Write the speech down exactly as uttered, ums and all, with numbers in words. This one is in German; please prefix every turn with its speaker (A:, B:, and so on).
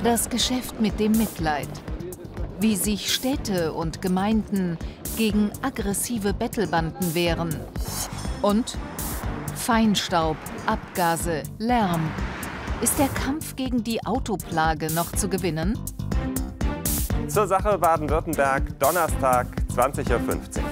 A: Das Geschäft mit dem Mitleid. Wie sich Städte und Gemeinden gegen aggressive Bettelbanden wehren. Und Feinstaub, Abgase, Lärm. Ist der Kampf gegen die Autoplage noch zu gewinnen?
B: Zur Sache Baden-Württemberg, Donnerstag, zwanzig Uhr fünfzehn.